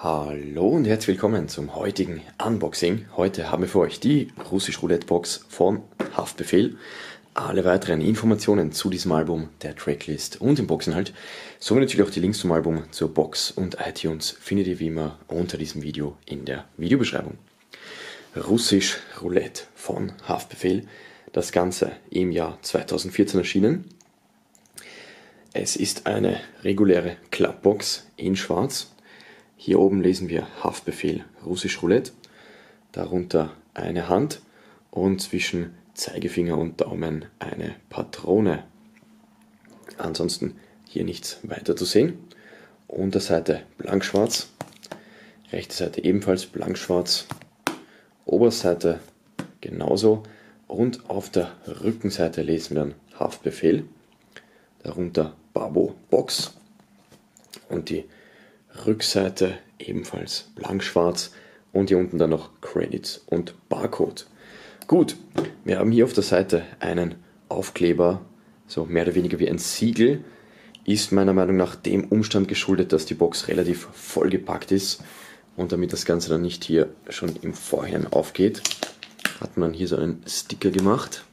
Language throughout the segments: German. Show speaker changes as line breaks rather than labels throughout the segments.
Hallo und herzlich willkommen zum heutigen Unboxing. Heute haben wir für euch die Russisch Roulette Box von Haftbefehl. Alle weiteren Informationen zu diesem Album, der Tracklist und dem Boxinhalt, sowie natürlich auch die Links zum Album, zur Box und iTunes findet ihr wie immer unter diesem Video in der Videobeschreibung. Russisch Roulette von Haftbefehl, das Ganze im Jahr 2014 erschienen. Es ist eine reguläre Klappbox in schwarz. Hier oben lesen wir Haftbefehl Russisch Roulette, darunter eine Hand und zwischen Zeigefinger und Daumen eine Patrone. Ansonsten hier nichts weiter zu sehen. Unterseite blankschwarz, rechte Seite ebenfalls blankschwarz, Oberseite genauso und auf der Rückenseite lesen wir dann Haftbefehl, darunter Babo Box und die Rückseite ebenfalls blankschwarz und hier unten dann noch Credits und Barcode. Gut, wir haben hier auf der Seite einen Aufkleber, so mehr oder weniger wie ein Siegel, ist meiner Meinung nach dem Umstand geschuldet, dass die Box relativ vollgepackt ist und damit das Ganze dann nicht hier schon im Vorhinein aufgeht, hat man hier so einen Sticker gemacht.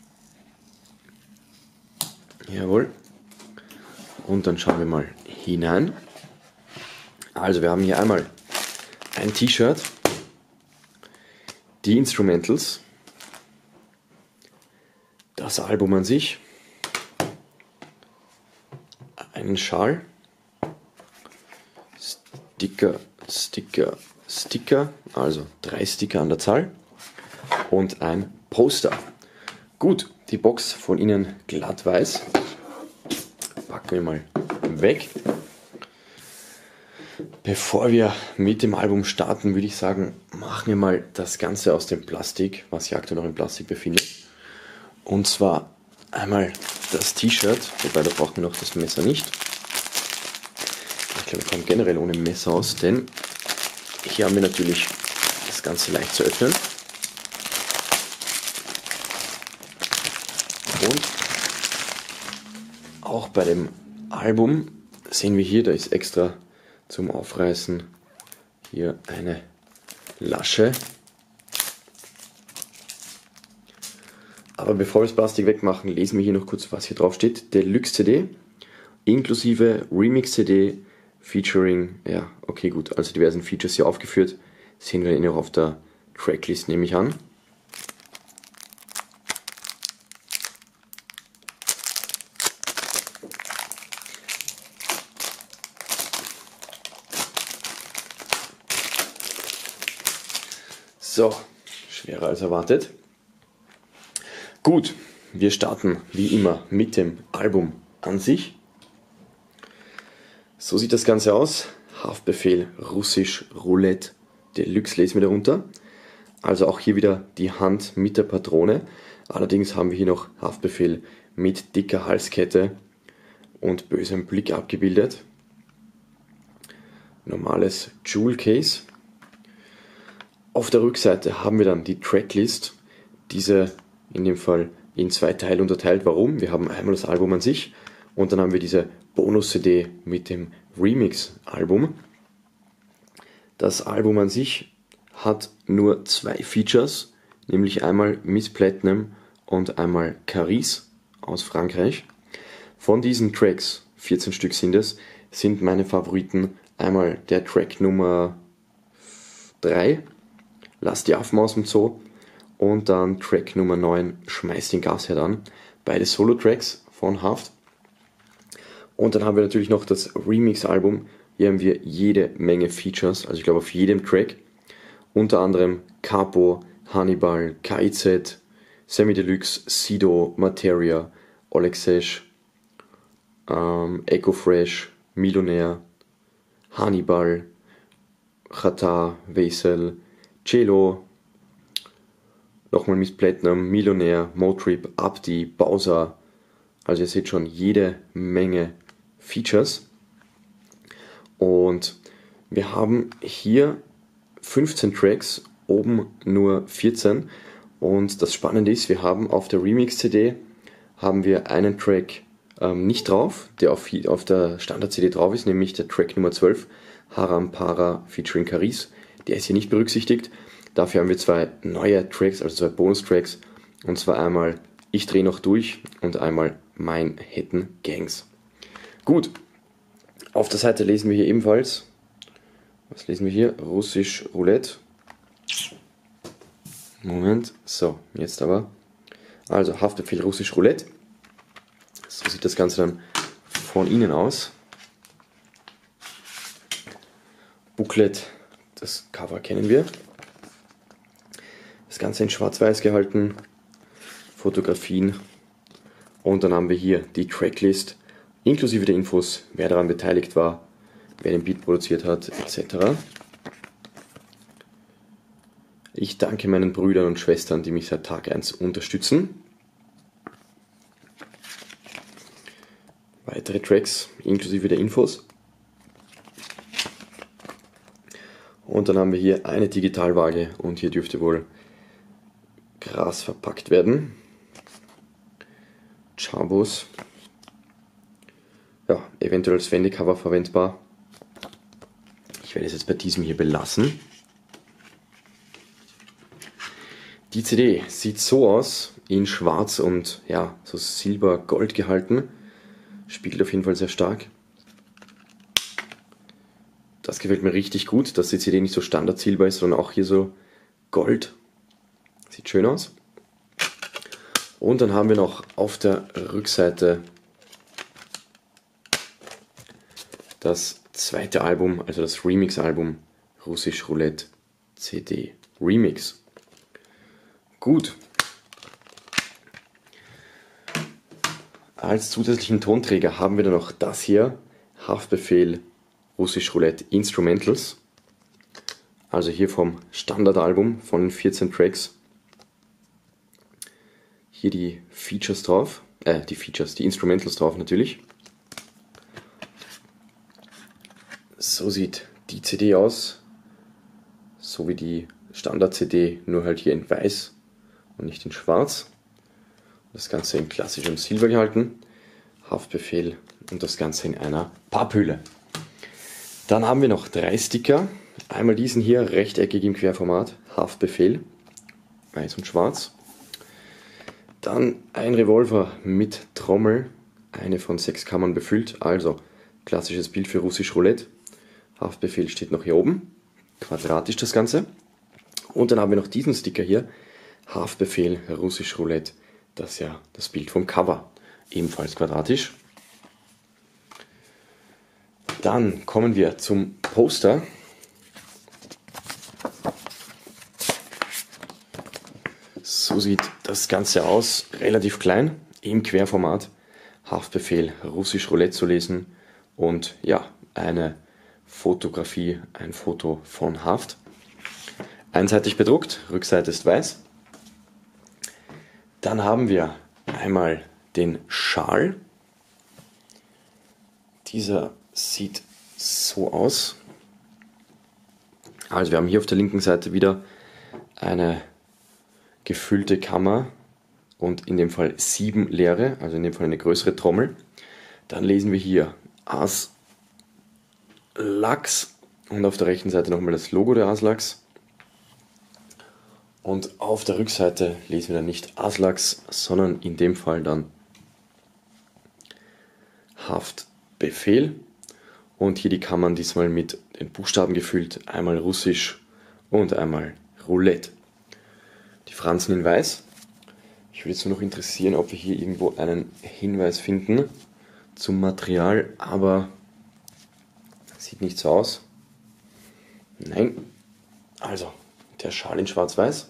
Jawohl. Und dann schauen wir mal hinein. Also wir haben hier einmal ein T-Shirt, die Instrumentals, das Album an sich, einen Schal, Sticker, also 3 Sticker an der Zahl und ein Poster. Gut, die Box von innen glatt weiß, packen wir mal weg. Bevor wir mit dem Album starten, würde ich sagen, machen wir mal das Ganze aus dem Plastik, was sich aktuell noch im Plastik befindet. Und zwar einmal das T-Shirt, wobei da brauchen wir noch das Messer nicht. Ich glaube, wir kommen generell ohne Messer aus, denn hier haben wir natürlich das Ganze leicht zu öffnen. Und auch bei dem Album sehen wir hier, da ist extra zum Aufreißen hier eine Lasche. Aber bevor wir das Plastik wegmachen, lesen wir hier noch kurz, was hier drauf steht. Deluxe CD inklusive Remix CD featuring, ja, okay gut, also diversen Features hier aufgeführt. Sehen wir auch auf der Tracklist, nehme ich an. So, schwerer als erwartet. Gut, wir starten wie immer mit dem Album an sich. So sieht das Ganze aus. Haftbefehl Russisch Roulette Deluxe lesen wir darunter. Also auch hier wieder die Hand mit der Patrone. Allerdings haben wir hier noch Haftbefehl mit dicker Halskette und bösem Blick abgebildet. Normales Jewel Case. Auf der Rückseite haben wir dann die Tracklist, diese in dem Fall in 2 Teile unterteilt. Warum? Wir haben einmal das Album an sich und dann haben wir diese Bonus-CD mit dem Remix-Album. Das Album an sich hat nur 2 Features, nämlich einmal Miss Platinum und einmal Caris aus Frankreich. Von diesen Tracks, 14 Stück sind es, sind meine Favoriten einmal der Track Nummer 3, Lass die Affen aus dem Zoo, und dann Track Nummer 9, Schmeiß den Gasherd an. Beide Solo-Tracks von Haft. Und dann haben wir natürlich noch das Remix-Album. Hier haben wir jede Menge Features, also ich glaube auf jedem Track. Unter anderem Capo, Hannibal, KIZ, Semi Deluxe, Sido, Materia, Olexesh, Echo Fresh, Millionär, Hannibal, Xatar, Weisel, Cello, nochmal Miss Platinum, Millionär, Motrip, Abdi, Bowser. Also ihr seht schon jede Menge Features. Und wir haben hier 15 Tracks, oben nur 14. Und das Spannende ist, wir haben auf der Remix-CD haben wir einen Track nicht drauf, der auf der Standard-CD drauf ist, nämlich der Track Nummer 12, Harampara featuring Caris. Der ist hier nicht berücksichtigt. Dafür haben wir zwei neue Tracks, also zwei Bonustracks. Und zwar einmal Ich drehe noch durch und einmal Manhattan Gangs. Gut, auf der Seite lesen wir hier ebenfalls, was lesen wir hier? Russisch Roulette. Moment, so, jetzt aber. Also Haftbefehl Russisch Roulette. So sieht das Ganze dann von innen aus. Booklet, das Cover kennen wir. Das Ganze in schwarz-weiß gehalten. Fotografien. Und dann haben wir hier die Tracklist, inklusive der Infos, wer daran beteiligt war, wer den Beat produziert hat, etc. Ich danke meinen Brüdern und Schwestern, die mich seit Tag 1 unterstützen. Weitere Tracks, inklusive der Infos. Und dann haben wir hier eine Digitalwaage und hier dürfte wohl Gras verpackt werden. Chabos. Ja, eventuell als Fendi-Cover verwendbar. Ich werde es jetzt bei diesem hier belassen. Die CD sieht so aus, in schwarz und ja, so silber-gold gehalten. Spiegelt auf jeden Fall sehr stark. Das gefällt mir richtig gut, dass die CD nicht so standard-silber ist, sondern auch hier so Gold. Sieht schön aus. Und dann haben wir noch auf der Rückseite das zweite Album, also das Remix-Album Russisch Roulette CD Remix. Gut. Als zusätzlichen Tonträger haben wir dann noch das hier, Haftbefehl Russisch Roulette Instrumentals. Also hier vom Standardalbum von den 14 Tracks. Hier die Features drauf, die Instrumentals drauf natürlich. So sieht die CD aus, so wie die Standard-CD, nur halt hier in weiß und nicht in schwarz. Das Ganze in klassischem Silber gehalten, Haftbefehl und das Ganze in einer Papphülle. Dann haben wir noch 3 Sticker, einmal diesen hier, rechteckig im Querformat, Haftbefehl, weiß und schwarz. Dann ein Revolver mit Trommel, eine von 6 Kammern befüllt, also klassisches Bild für Russisch Roulette. Haftbefehl steht noch hier oben, quadratisch das Ganze. Und dann haben wir noch diesen Sticker hier, Haftbefehl Russisch Roulette, das ist ja das Bild vom Cover, ebenfalls quadratisch. Dann kommen wir zum Poster. So sieht das Ganze aus, relativ klein, im Querformat, Haftbefehl Russisch Roulette zu lesen und ja, eine Fotografie, ein Foto von Haft. Einseitig bedruckt, Rückseite ist weiß. Dann haben wir einmal den Schal. Dieser sieht so aus. Also wir haben hier auf der linken Seite wieder eine gefüllte Kammer und in dem Fall 7 leere, also in dem Fall eine größere Trommel. Dann lesen wir hier Aslaks und auf der rechten Seite nochmal das Logo der Aslaks. Und auf der Rückseite lesen wir dann nicht Aslaks, sondern in dem Fall dann Haftbefehl. Und hier die Kammern diesmal mit den Buchstaben gefüllt, einmal Russisch und einmal Roulette. Die Franzen in weiß. Ich würde jetzt nur noch interessieren, ob wir hier irgendwo einen Hinweis finden zum Material, aber sieht nicht so aus. Nein. Also, der Schal in schwarz-weiß.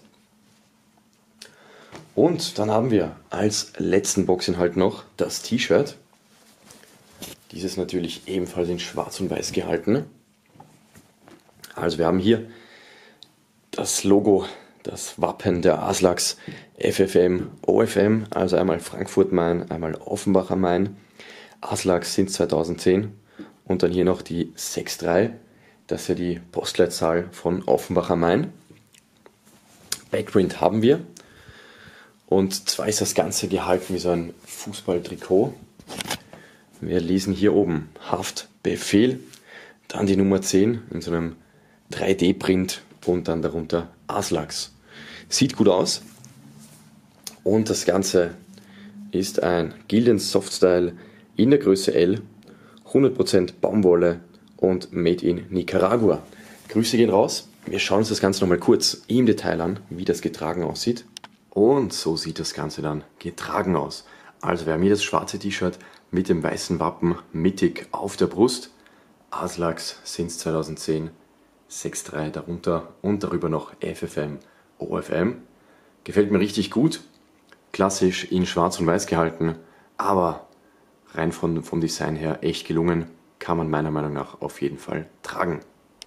Und dann haben wir als letzten Boxinhalt noch das T-Shirt. Dieses natürlich ebenfalls in schwarz und weiß gehalten. Also wir haben hier das Logo, das Wappen der Aslaks, FFM, OFM, also einmal Frankfurt Main, einmal Offenbach am Main. Aslaks sind 2010 und dann hier noch die 63, das ist ja die Postleitzahl von Offenbach am Main. Backprint haben wir. Und zwar ist das Ganze gehalten wie so ein Fußballtrikot. Wir lesen hier oben Haftbefehl. Dann die Nummer 10 in so einem 3D-Print und dann darunter Aslaks. Sieht gut aus. Und das Ganze ist ein Gildan Softstyle in der Größe L, 100% Baumwolle und made in Nicaragua. Grüße gehen raus. Wir schauen uns das Ganze nochmal kurz im Detail an, wie das getragen aussieht. Und so sieht das Ganze dann getragen aus. Also wir haben hier das schwarze T-Shirt mit dem weißen Wappen mittig auf der Brust. Aslaks since 2010, 6.3 darunter und darüber noch FFM, OFM. Gefällt mir richtig gut. Klassisch in schwarz und weiß gehalten, aber rein vom Design her echt gelungen. Kann man meiner Meinung nach auf jeden Fall tragen.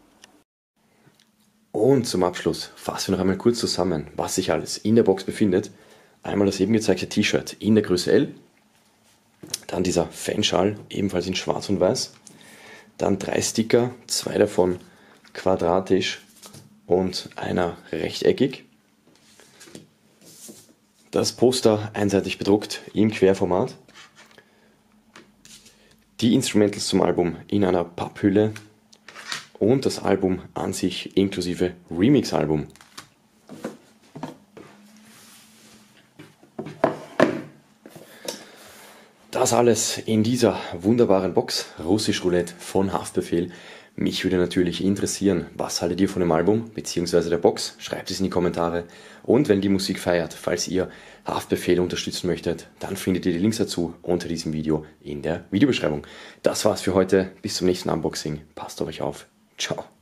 Und zum Abschluss fassen wir noch einmal kurz zusammen, was sich alles in der Box befindet. Einmal das eben gezeigte T-Shirt in der Größe L, dann dieser Fanschal ebenfalls in schwarz und weiß, dann 3 Sticker, 2 davon quadratisch und einer rechteckig. Das Poster einseitig bedruckt im Querformat. Die Instrumentals zum Album in einer Papphülle und das Album an sich inklusive Remix-Album. Das alles in dieser wunderbaren Box, Russisch Roulette von Haftbefehl. Mich würde natürlich interessieren, was haltet ihr von dem Album bzw. der Box? Schreibt es in die Kommentare. Und wenn die Musik feiert, falls ihr Haftbefehl unterstützen möchtet, dann findet ihr die Links dazu unter diesem Video in der Videobeschreibung. Das war's für heute. Bis zum nächsten Unboxing. Passt auf euch auf. Ciao.